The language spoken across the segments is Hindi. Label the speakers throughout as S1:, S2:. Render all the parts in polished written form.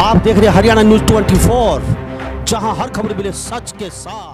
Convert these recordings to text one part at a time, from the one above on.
S1: आप देख रहे हैं हरियाणा न्यूज 24, जहां हर खबर मिले सच के साथ।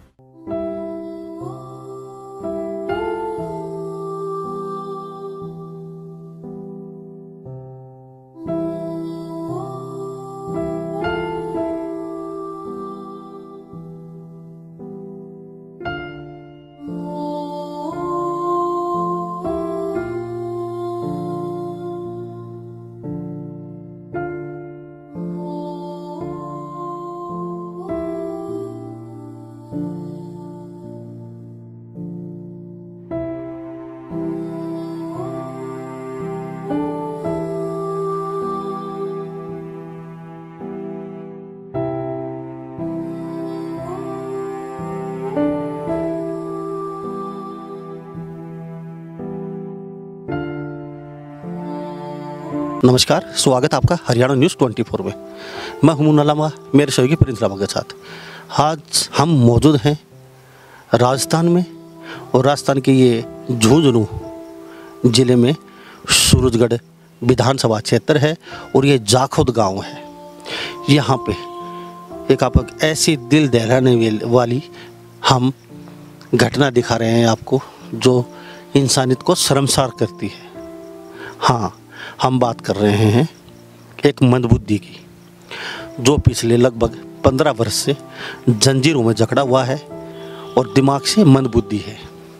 S1: नमस्कार, स्वागत आपका हरियाणा न्यूज़ 24 में। मैं हूं मुन्ना, मेरे सहयोगी प्रिंस लामा के साथ। आज हम मौजूद हैं राजस्थान में, और राजस्थान के ये झुंझुनू ज़िले में सूरजगढ़ विधानसभा क्षेत्र है और ये जाखोद गांव है। यहाँ पे एक आप ऐसी दिल दहलाने वाली हम घटना दिखा रहे हैं आपको, जो इंसानियत को शर्मसार करती है। हाँ, हम बात कर रहे हैं एक मंदबुद्धि की, जो पिछले लगभग 15 वर्ष से जंजीरों में जकड़ा हुआ है और दिमाग से मंदबुद्धि है।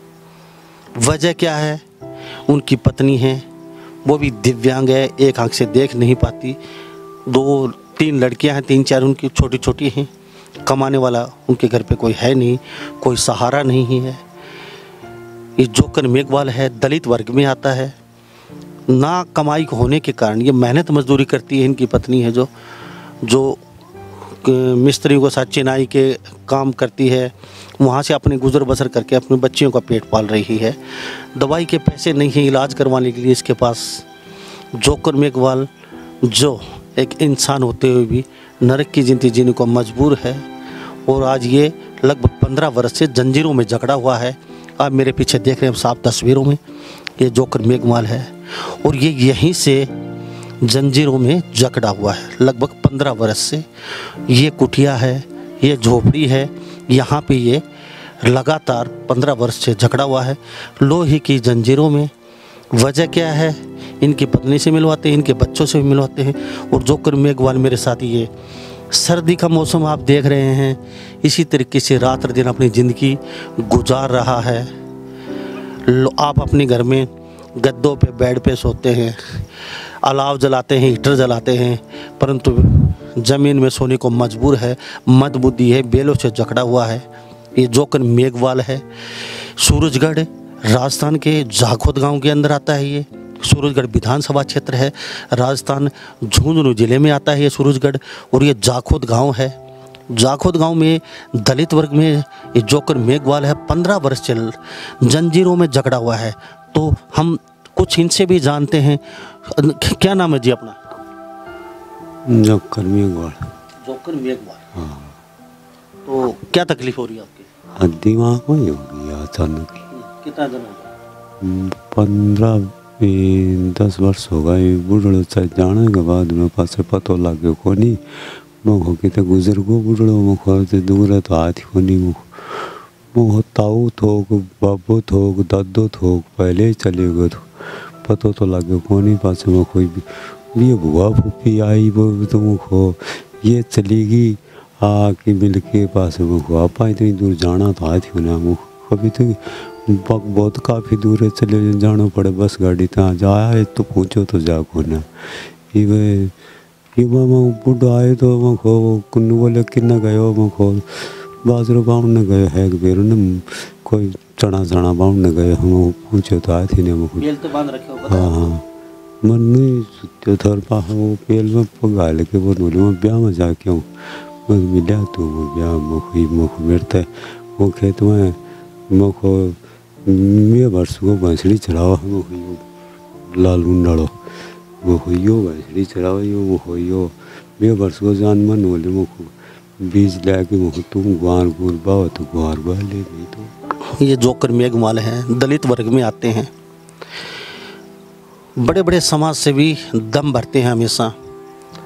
S1: वजह क्या है? उनकी पत्नी है, वो भी दिव्यांग है, एक आंख से देख नहीं पाती। 2-3 लड़कियां हैं, 3-4 उनकी छोटी छोटी हैं। कमाने वाला उनके घर पे कोई है नहीं, कोई सहारा नहीं है। ये जोकर मेघवाल है, दलित वर्ग में आता है। ना कमाई होने के कारण ये मेहनत मजदूरी करती है। इनकी पत्नी है जो मिस्त्रियों के साथ चिनाई के काम करती है, वहाँ से अपने गुजर बसर करके अपने बच्चियों का पेट पाल रही है। दवाई के पैसे नहीं हैं इलाज करवाने के लिए इसके पास। जोकर मेघवाल जो एक इंसान होते हुए भी नरक की जिंदगी जीने को मजबूर है, और आज ये लगभग 15 वर्ष से जंजीरों में जकड़ा हुआ है। आप मेरे पीछे देख रहे हैं साफ तस्वीरों में, ये जोकर मेघवाल है और ये यहीं से जंजीरों में जकड़ा हुआ है लगभग 15 वर्ष से। ये कुटिया है, ये झोपड़ी है, यहाँ पे ये लगातार 15 वर्ष से जकड़ा हुआ है लोहे की जंजीरों में। वजह क्या है? इनकी पत्नी से मिलवाते हैं, इनके बच्चों से भी मिलवाते हैं। और जोकर मेघवाल मेरे साथ, ये सर्दी का मौसम आप देख रहे हैं, इसी तरीके से रात दिन अपनी ज़िंदगी गुजार रहा है। आप अपने घर में गद्दों पे, बेड पे सोते हैं, अलाव जलाते हैं, हीटर जलाते हैं, परंतु ज़मीन में सोने को मजबूर है। मंदबुद्धि है, बेलों से जकड़ा हुआ है। ये जोकर मेघवाल है। सूरजगढ़ राजस्थान के जाखोद गांव के अंदर आता है। ये सूरजगढ़ विधानसभा क्षेत्र है, राजस्थान झुंझुनू ज़िले में आता है ये सूरजगढ़। और ये जाखोद गांव है। जाखोद गांव में दलित वर्ग में ये जोकर मेघवाल है। 15 वर्ष से जंजीरों में जकड़ा हुआ है। तो हम कुछ इनसे भी जानते हैं। क्या नाम है जी अपना?
S2: जोकर मेघवाल।
S1: जोकर मेघवाल,
S2: हाँ।
S1: तो क्या तकलीफ हो रही है आपकी?
S2: दिमाग में हो गया अचानक।
S1: कितना दिन हो गया?
S2: 15-10 वर्ष हो गए। बुढ़ड़ो चाहे जाने के बाद में पास पतो लगे को नहीं मुख कितने गुजर गो बुढ़ड़ो मुख दूर तो हाथ को नहीं मुख ताऊ थोक, बाबू थोक, दादो थोक पहले ही चले गए। तो पतो तो लगे को नहीं। पास में कोई भी ये बुआ फूफी आई, वो तो मुख ये चलेगी आके मिल के पास में हुआ पाए। इतनी दूर जाना था हाथ होना मुख कभी तो बहुत काफ़ी दूर है, चले जाना पड़े बस गाड़ी तहाँ जाए तो पूछो तो जा को ना। ये मामा बुढ़ा आए तो मखो कुन्नू बोले किन्ना गयो मखो बाजरो बाउंड न गयो है बेरो न कोई चना बाउंड न गयो। हम पूछो तो आए थे ने मखो
S1: बेल तो बांध रखे हो।
S2: हाँ, मन नहीं सुत्यो थर पा वो पेल में पगा लेके वो नोली में ब्याह में जाके हूँ मैं मिला तो वो ब्याह मुख मेरता वो खेत में मुखो मैं वर्ष को भैंसड़ी चढ़ावा लाल मुंडाड़ो वो हो भैंसड़ी चढ़ावा वो हो मैं वर्ष को जान मन बोले मुख बीज लाके मुख तुम गुआर गुर बाव तो गुआर बा ले नहीं तो।
S1: ये जोकर मेघवाल हैं, दलित वर्ग में आते हैं। बड़े बड़े समाज से भी दम भरते हैं हमेशा।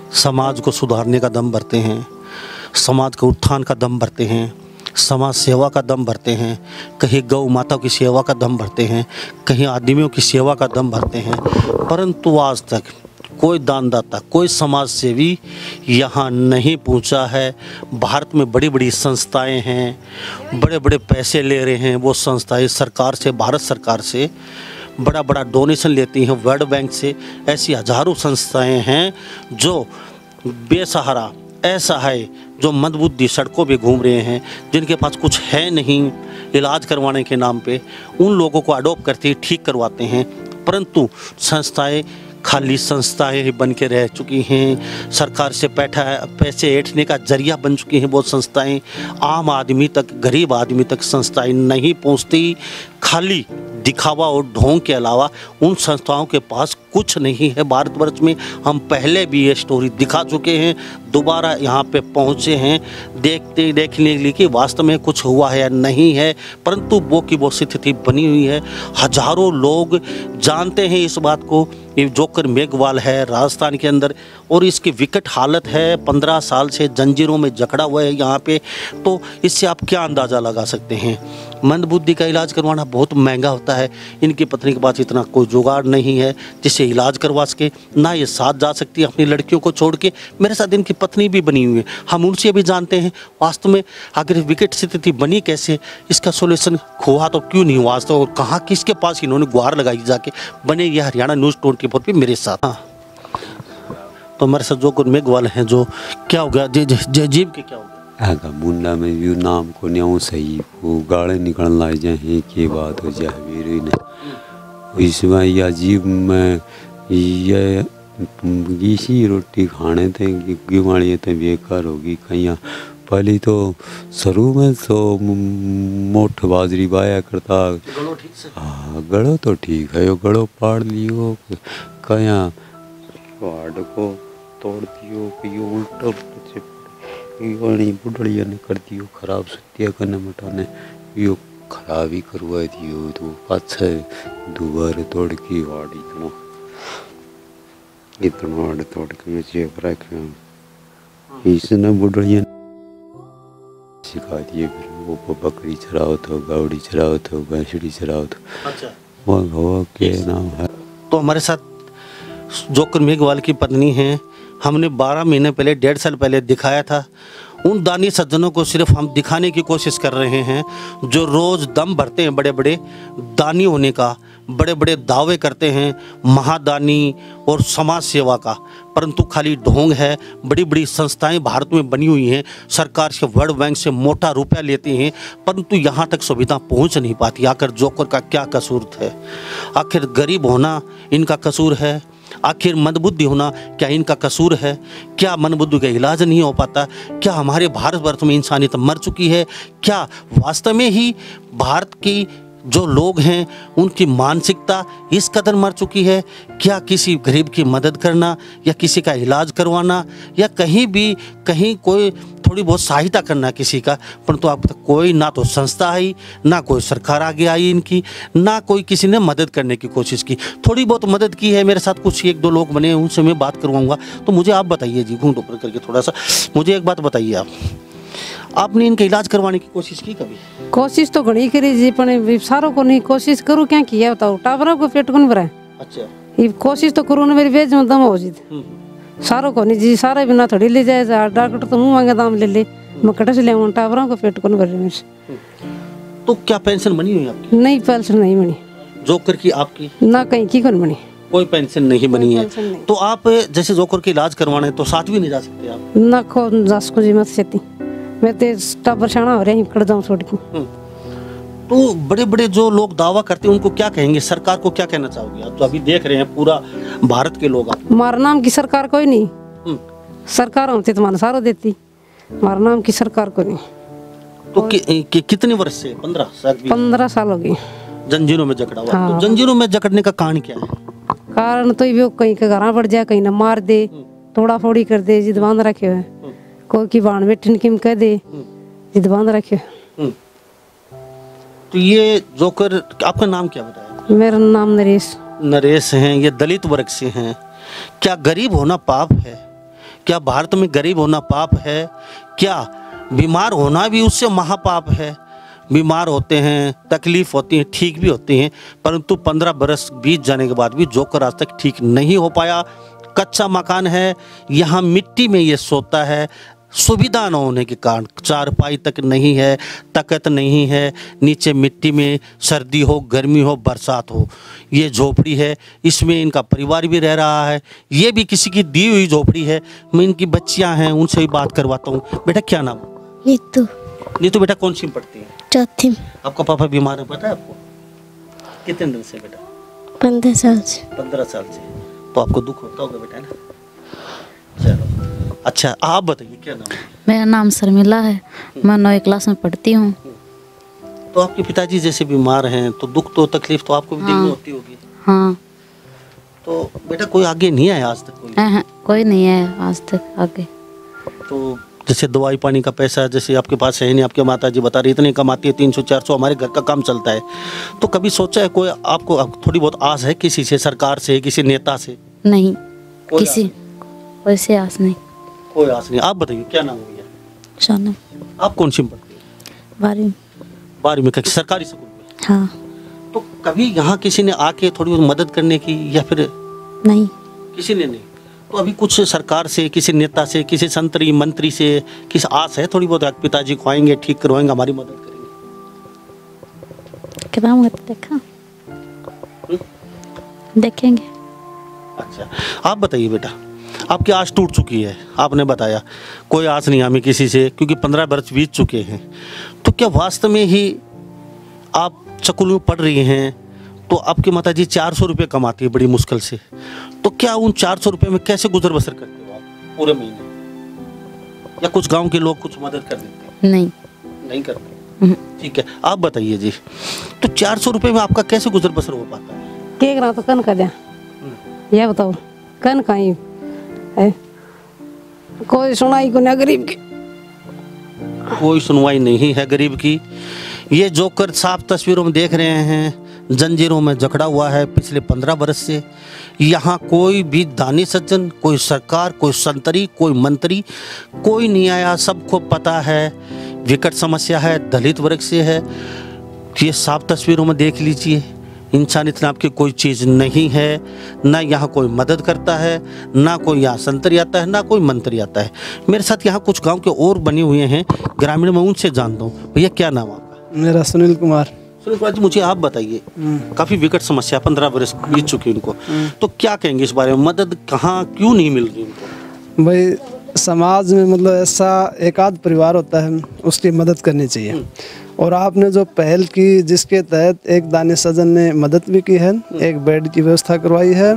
S1: समाज को सुधारने का दम भरते हैं, समाज के उत्थान का दम भरते हैं, समाज सेवा का दम भरते हैं, कहीं गौ माता की सेवा का दम भरते हैं, कहीं आदमियों की सेवा का दम भरते हैं, परंतु आज तक कोई दानदाता, कोई समाज सेवी यहाँ नहीं पहुँचा है। भारत में बड़ी बड़ी संस्थाएं हैं, बड़े बड़े पैसे ले रहे हैं वो संस्थाएं सरकार से, भारत सरकार से बड़ा बड़ा डोनेशन लेती हैं, वर्ल्ड बैंक से। ऐसी हजारों संस्थाएं हैं जो बेसहारा, असहाय, जो मंदबुद्धि सड़कों पे घूम रहे हैं, जिनके पास कुछ है नहीं, इलाज करवाने के नाम पे उन लोगों को अडॉप्ट करते, ठीक करवाते हैं। परंतु संस्थाएं खाली संस्थाएं ही बन के रह चुकी हैं। सरकार से पैसे ऐंठने का जरिया बन चुकी हैं वो संस्थाएं। आम आदमी तक, गरीब आदमी तक संस्थाएं नहीं पहुंचती। खाली दिखावा और ढोंग के अलावा उन संस्थाओं के पास कुछ नहीं है भारतवर्ष में। हम पहले भी ये स्टोरी दिखा चुके हैं, दोबारा यहाँ पे पहुँचे हैं देखने के लिए कि वास्तव में कुछ हुआ है या नहीं है, परंतु वो की वो स्थिति बनी हुई है। हजारों लोग जानते हैं इस बात को। ये जोकर मेघवाल है राजस्थान के अंदर और इसकी विकट हालत है, 15 साल से जंजीरों में जकड़ा हुआ है यहाँ पे। तो इससे आप क्या अंदाज़ा लगा सकते हैं? मंदबुद्धि का इलाज करवाना बहुत महंगा होता है। इनकी पत्नी के पास इतना कोई जुगाड़ नहीं है जिससे इलाज करवा सके, ना ये साथ जा सकती है अपनी लड़कियों को छोड़ के। मेरे साथ इनकी पत्नी भी बनी हुई है, हम उनसे भी जानते हैं वास्तव में अगर विकट स्थिति बनी कैसे, इसका सोल्यूशन हुआ तो क्यों नहीं हुआ वास्तव, और कहाँ किसके पास इन्होंने गुहार लगाई जाके। बने ये हरियाणा न्यूज़ 24 पे मेरे साथ। हाँ, तो हमारे साथ जोकर मेघवाल हैं। जो क्या हो गया जयजीव के क्या हो गया?
S2: आगा मुंडा में भी नाम को न्याऊ सही वो गाड़े निकल लाई जाए के बात हो जाए वीर ने इसमें या जीव में ये इसी रोटी खाने थे गिवाड़ी थे बेकार होगी कहीं। पहले तो शुरू में तो मोठ बाजरी बाया करता, हाँ गड़ो तो ठीक है, गड़ो पाड़ लियो कया वाड़ को तोड़ दियो कि उल्टो बुढ़िया ने कर दियो खराब सत्या करने मटाने यो खराब ही करवा दियो तो पाछे दोबारा तोड़ की वाड़ी इतना वाड़ तोड़ के मैं चेप रखे इसने बुढ़िया सिखा दिए। फिर वो बकरी चराओ तो, गावड़ी चराओ तो, भैंसड़ी चराओ तो। अच्छा, वो क्या नाम है?
S1: तो हमारे साथ जोकर मेघवाल की पत्नी हैं। हमने 12 महीने पहले, 1.5 साल पहले दिखाया था। उन दानी सज्जनों को सिर्फ हम दिखाने की कोशिश कर रहे हैं जो रोज़ दम भरते हैं बड़े बड़े दानी होने का, बड़े बड़े दावे करते हैं महादानी और समाज सेवा का, परंतु खाली ढोंग है। बड़ी बड़ी संस्थाएं भारत में बनी हुई हैं, सरकार से, वर्ल्ड बैंक से मोटा रुपया लेती हैं, परंतु यहाँ तक सुविधा पहुँच नहीं पाती। आखिर जोकर का क्या कसूर है? आखिर गरीब होना इनका कसूर है? आखिर मंदबुद्धि होना क्या इनका कसूर है? क्या मंदबुद्धि का इलाज नहीं हो पाता? क्या हमारे भारतवर्ष में इंसानियत मर चुकी है? क्या वास्तव में ही भारत की जो लोग हैं उनकी मानसिकता इस कदर मर चुकी है? क्या किसी गरीब की मदद करना या किसी का इलाज करवाना या कहीं कोई थोड़ी बहुत सहायता करना किसी का, परंतु अब तक कोई ना तो संस्था आई, ना कोई सरकार आगे आई इनकी, ना कोई किसी ने मदद करने की कोशिश की। थोड़ी बहुत मदद की है, मेरे साथ कुछ 1-2 लोग बने, उनसे मैं बात करवाऊँगा। तो मुझे आप बताइए जी, घूंट ऊपर करके थोड़ा सा मुझे एक बात बताइए, आपने इनका इलाज करवाने की कोशिश की कभी?
S3: कोशिश तो घणी करी जी, पण सारों को नहीं कोशिश करूँ क्या किया बताओ, टाबरा को पेट कौन भरा? अच्छा, ये कोशिश तो करूँ ना, मेरी बेज में दम हो जी। सारों को नहीं जी, सारे बिना थोड़ी ले जाए, डॉक्टर तो मुँह मांगे दाम ले ले, मैं कट से ले टाबरा को पेट कौन भर मेरे।
S1: तो क्या पेंशन बनी हुई आपकी?
S3: नहीं, पेंशन नहीं बनी।
S1: जोकर की आपकी? ना,
S3: कहीं की कौन बनी,
S1: कोई पेंशन नहीं बनी है। तो आप जैसे जोकर के इलाज करवाना है तो साथ भी नहीं जा सकते आप?
S3: ना को जा सको जी, मत सेती मैं ते टाबर शाना हो रहे हैं, कर जाऊं छोड़ के।
S1: तो बड़े बड़े जो लोग दावा करते हैं उनको क्या कहेंगे? सरकार को क्या कहना चाहोगे आप? तो अभी देख रहे हैं पूरा भारत के लोग आप।
S3: हमारा नाम की सरकार कोई नहीं, सरकार होती तुम्हारा सारा देती, हमारा नाम की सरकार को नहीं।
S1: तो कितने वर्ष से? 15
S3: साल हो गए
S1: जंजीरों में जकड़ा हुआ। तो जंजीरों में जकड़ने का कारण क्या है?
S3: कारण तो ये कहीं के घर पड़ जाए, कहीं न मार दे, तोड़ा फोड़ी कर दे, जिद बांध रखे हुए, कोई की बाण में ठिनकिम कह दे, जिद बांध रखे।
S1: तो ये जोकर, आपका नाम क्या बताया?
S3: मेरा नाम नरेश।
S1: नरेश हैं, ये दलित वर्ग से हैं। क्या गरीब होना पाप है? क्या भारत में गरीब होना पाप है? क्या बीमार होना भी उससे महापाप है? बीमार होते हैं, तकलीफ होती है, ठीक भी होती हैं, परंतु 15 बरस बीत जाने के बाद भी जोकर आज तक ठीक नहीं हो पाया। कच्चा मकान है, यहाँ मिट्टी में ये सोता है, सुविधा न होने के कारण चारपाई तक नहीं है, तकत नहीं है, नीचे मिट्टी में सर्दी हो, गर्मी हो, बरसात हो, ये झोपड़ी है, इसमें इनका परिवार भी रह रहा है। ये भी किसी की दी हुई झोपड़ी है। मैं इनकी बच्चियां हैं, उनसे भी बात करवाता हूँ। बेटा क्या नाम?
S4: नीतू।
S1: नीतू बेटा कौन सी में पढ़ती है?
S4: चौथी।
S1: आपका पापा बीमार है, पता है आपको? कितने दिन से बेटा?
S4: 15 साल से।
S1: 15 साल से। तो आपको दुख होता होगा बेटा ना? चलो अच्छा, आप बताइए क्या नाम है?
S5: मेरा नाम शर्मिला है, मैं 9वीं क्लास में पढ़ती हूँ।
S1: तो आपके पिताजी जैसे बीमार हैं तो दुख तो तकलीफ तो आपको भी देखनी होती होगी।
S5: हाँ।
S1: तो बेटा कोई आगे नहीं आया आज तक?
S5: कोई नहीं है आज तक आगे।
S1: तो जैसे दवाई पानी का पैसा जैसे आपके पास है नहीं, आपके माता जी बता रही इतनी कमाती है, 300-400, हमारे घर का काम चलता है। तो कभी सोचा है कोई आपको थोड़ी बहुत आस है किसी से, सरकार से, किसी नेता से?
S5: नहीं, किसी वैसे आस नहीं।
S1: कोई आस नहीं। आप बताइए क्या नाम है भैया?
S5: शानम।
S1: आप कौन सी में पढ़ती हैं? 12वीं में। कहीं सरकारी स्कूल में?
S5: हाँ।
S1: तो कभी यहाँ किसी ने आके थोड़ी बहुत मदद करने की या फिर
S5: नहीं?
S1: किसी ने नहीं। तो अभी कुछ सरकार से, किसी नेता से, किसी संतरी मंत्री से किस आस है थोड़ी बहुत? पिताजी को आएंगे, ठीक करवाएंगे, हमारी मदद करेंगे?
S5: किताब देखा, देखेंगे।
S1: अच्छा आप बताइए बेटा, आपकी आस टूट चुकी है, आपने बताया कोई आस नहीं हमें किसी से, क्योंकि 15 वर्ष बीत चुके हैं। तो क्या वास्तव में ही आप स्कूल में पढ़ रही हैं तो आपकी माताजी 400 रुपये कमाती है बड़ी मुश्किल से, तो क्या उन 400 रुपये में कैसे गुजर बसर करते हो आप पूरे महीने? या कुछ गांव के लोग कुछ मदद कर देते हैं? नहीं करते। ठीक है, आप बताइए जी, तो 400 रुपये में आपका कैसे गुजर बसर हो पाता है?
S3: के करा तो कन का दिया, ये बताओ कन कहीं है? कोई सुनाई को नहीं गरीब की,
S1: कोई सुनवाई नहीं है गरीब की। ये जोकर साफ तस्वीरों में देख रहे हैं, जंजीरों में जकड़ा हुआ है पिछले 15 बरस से। यहाँ कोई भी दानी सज्जन, कोई सरकार, कोई संतरी, कोई मंत्री, कोई नहीं आया। सबको पता है विकट समस्या है, दलित वर्ग से है। ये साफ तस्वीरों में देख लीजिए, इंसानियत नाम की कोई चीज़ नहीं है। ना यहाँ कोई मदद करता है, ना कोई यहाँ संतरी आता है, ना कोई मंत्री आता है। मेरे साथ यहाँ कुछ गांव के और बने हुए हैं ग्रामीण, में उनसे जानता हूँ। भैया क्या नाम आपका?
S6: मेरा सुनील कुमार।
S1: सुनील कुमार जी, मुझे आप बताइए, काफ़ी विकट समस्या, 15 बरस बीत चुके इनको, तो क्या कहेंगे इस बारे में? मदद कहाँ क्यों नहीं मिल रही इनको?
S6: भाई समाज में मतलब ऐसा एक आध परिवार होता है, उसकी मदद करनी चाहिए। और आपने जो पहल की जिसके तहत एक दानी सज्जन ने मदद भी की है, एक बेड की व्यवस्था करवाई है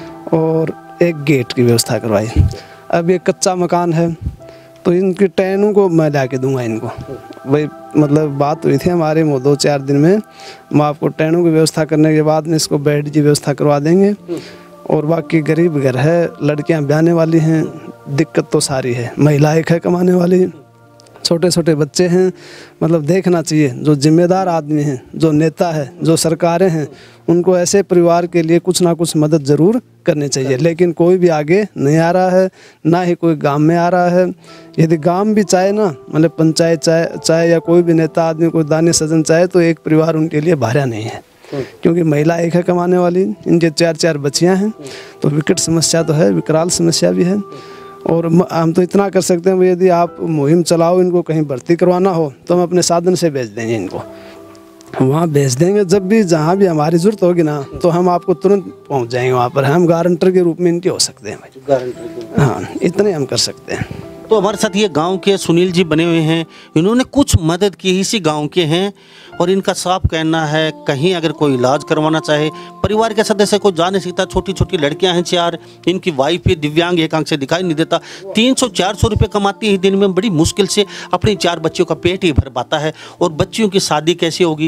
S6: और एक गेट की व्यवस्था करवाई। अब ये कच्चा मकान है तो इनकी टैनों को मैं ला के दूंगा इनको। भाई मतलब बात हुई थी हमारे 2-4 दिन में, हम आपको टैनों की व्यवस्था करने के बाद में इसको बेड की व्यवस्था करवा देंगे। और बाकी गरीब घर है, लड़कियां ब्याहने वाली हैं, दिक्कत तो सारी है, महिलाएं है कमाने वाली, छोटे छोटे बच्चे हैं। मतलब देखना चाहिए, जो जिम्मेदार आदमी हैं, जो नेता है, जो सरकारें हैं, उनको ऐसे परिवार के लिए कुछ ना कुछ मदद ज़रूर करनी चाहिए। लेकिन कोई भी आगे नहीं आ रहा है, ना ही कोई गांव में आ रहा है। यदि गांव भी चाहे ना, मतलब पंचायत चाहे या कोई भी नेता आदमी, कोई दानी सज्जन चाहे, तो एक परिवार उनके लिए भारा नहीं है। क्योंकि महिला एक है कमाने वाली, इनके 4-4 बच्चियाँ हैं, तो विकट समस्या तो है, विकराल समस्या भी है। और हम तो इतना कर सकते हैं, यदि आप मुहिम चलाओ, इनको कहीं भर्ती करवाना हो तो हम अपने साधन से भेज देंगे, इनको वहाँ भेज देंगे। जब भी जहाँ भी हमारी ज़रूरत होगी ना, तो हम आपको तुरंत पहुँच जाएंगे वहाँ पर। हम गारंटर के रूप में इनके हो सकते हैं भाई, गारंटर। हाँ, इतने हम कर सकते हैं।
S1: तो हमारे साथ ये गांव के सुनील जी बने हुए हैं, इन्होंने कुछ मदद की, इसी गांव के हैं। और इनका साफ कहना है, कहीं अगर कोई इलाज करवाना चाहे, परिवार के सदस्य को जा नहीं सकता, छोटी छोटी लड़कियां हैं 4, इनकी वाइफ भी दिव्यांग, एक आंख से दिखाई नहीं देता, 300-400 रुपये कमाती है दिन में, बड़ी मुश्किल से अपनी 4 बच्चों का पेट ही भर पाता है। और बच्चियों की शादी कैसे होगी,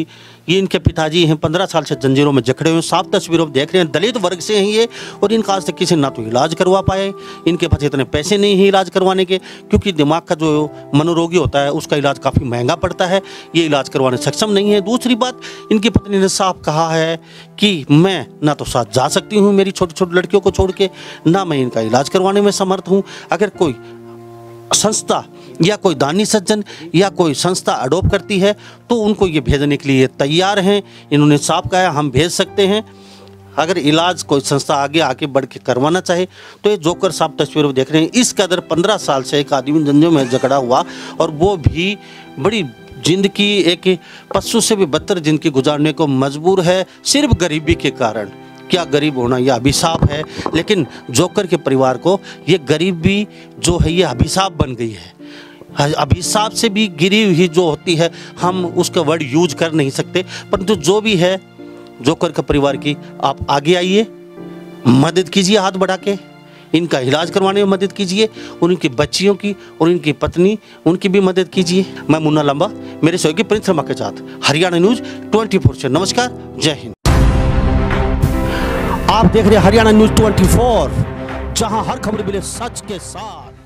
S1: ये इनके पिताजी हैं, 15 साल से जंजीरों में जकड़े हुए, साफ तस्वीरों में देख रहे हैं। दलित वर्ग से हैं ये, और इनका आज तक किसी ना तो इलाज करवा पाए, इनके पास इतने पैसे नहीं हैं इलाज करवाने के, क्योंकि दिमाग का जो मनोरोगी होता है उसका इलाज काफ़ी महंगा पड़ता है, ये इलाज करवाने सक्षम नहीं है। दूसरी बात, इनकी पत्नी ने साफ कहा है कि मैं ना तो साथ जा सकती हूँ मेरी छोटी छोटी लड़कियों को छोड़ के, ना मैं इनका इलाज करवाने में समर्थ हूँ। अगर कोई संस्था या कोई दानी सज्जन या कोई संस्था अडॉप्ट करती है तो उनको ये भेजने के लिए तैयार हैं। इन्होंने साफ कहा है हम भेज सकते हैं, अगर इलाज कोई संस्था आगे आके बढ़ के करवाना चाहे तो। ये जोकर साहब तस्वीर देख रहे हैं, इस कदर 15 साल से एक आदमी जंजीरों में जकड़ा हुआ, और वो भी बड़ी जिंदगी एक पशु से भी बदतर जिंदगी गुजारने को मजबूर है, सिर्फ गरीबी के कारण। क्या गरीब होना यह अभिशाप है, लेकिन जोकर के परिवार को ये गरीबी जो है ये अभिशाप बन गई है। अभिशाप से भी गिरी हुई जो होती है, हम उसका वर्ड यूज कर नहीं सकते, परंतु जो भी है जोकर का परिवार की आप आगे आइए, मदद कीजिए, हाथ बढ़ा के इनका इलाज करवाने में मदद कीजिए, उनकी बच्चियों की और इनकी पत्नी उनकी भी मदद कीजिए। मैं मुन्ना लंबा, मेरे सहयोगी प्रिंस शर्मा के साथ हरियाणा न्यूज 24 से नमस्कार, जय हिंद। आप देख रहे हैं हरियाणा न्यूज 24, जहां हर खबर मिले सच के साथ।